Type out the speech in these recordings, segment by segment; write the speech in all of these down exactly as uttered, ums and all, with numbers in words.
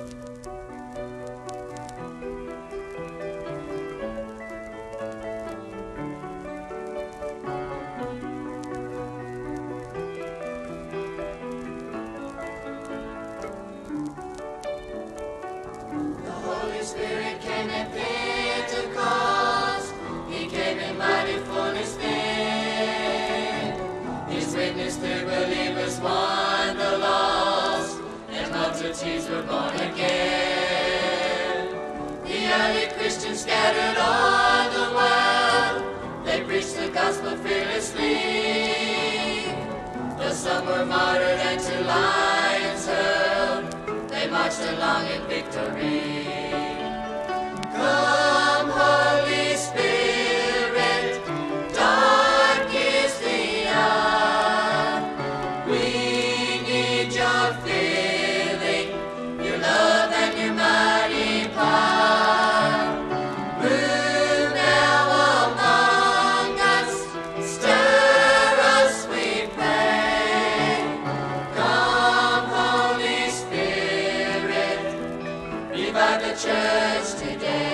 Holy Spirit came at Pentecost. He came in mighty fullness then. His witness to believers won the lost, and multitudes were born again. The early Christians scattered on the world. They preached the gospel fearlessly. But some were martyred and to lions hurled. They marched along in victory. Come, Holy Spirit, dark is the hour. We need your filling, your love and your mighty power. Move now among us, stir us, we pray. Come, Holy Spirit, revive the church today.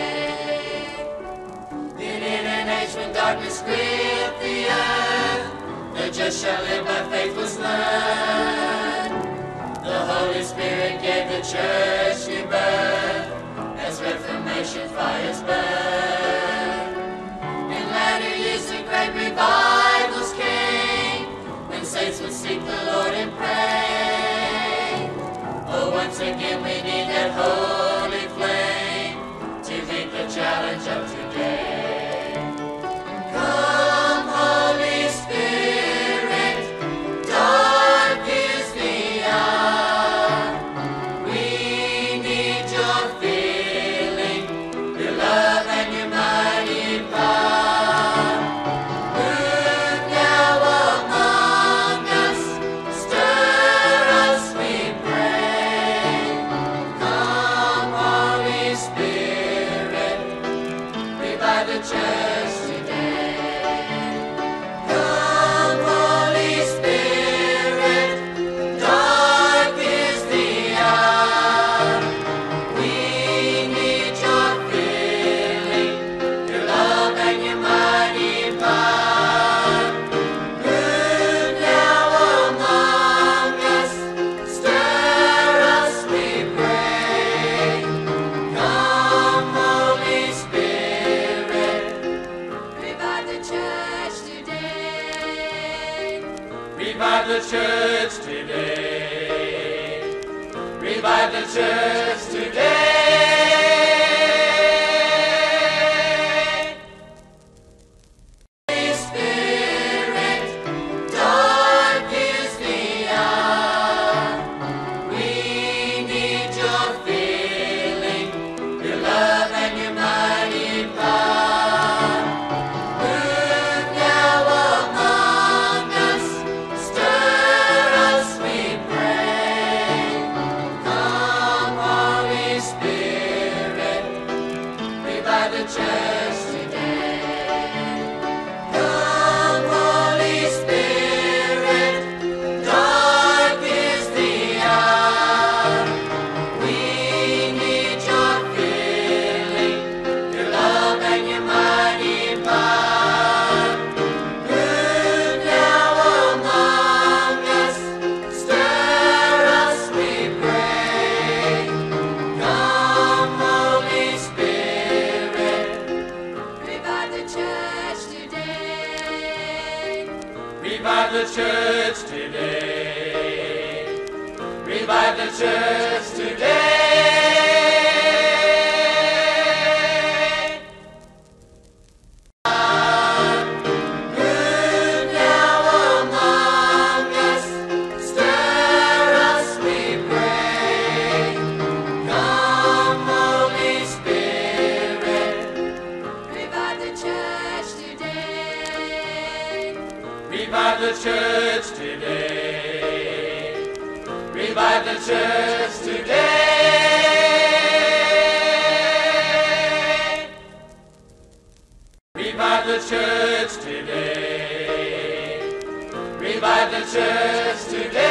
In an age when darkness gripped the earth, the just shall live by faith was learned. The Holy Spirit gave the church new birth, as Reformation fires burn. In latter years the great revivals came, when saints would seek the Lord and pray. Oh, once again we need that holy flame to meet the challenge of today. Come, Holy Spirit, dark is the hour. We need your filling, your love and your mighty power. Move now among us, stir us, we pray. Come, Holy Spirit, revive the church today. Come, Holy Spirit, dark is the hour. We need your filling, your love and your mighty power. Move now among us, stir us, we pray. Come, Holy Spirit, revive the church today. Revive the church today. Revive the church today. Holy Spirit, dark is the hour. We need your filling, your love and your mighty power. Move now among us, stir us, we pray. Come, Holy Spirit, revive the church today. Come, Holy Spirit, dark is the hour. We need your filling, your love and your mighty power. Move now among us, stir us, we pray. Come, Holy Spirit, revive the church today. Revive the church today. Revive the church today. Move now among us, stir us, we pray. Come, Holy Spirit, revive the church today. Revive the church today. Revive the church today. Revive the church today. Revive the church today.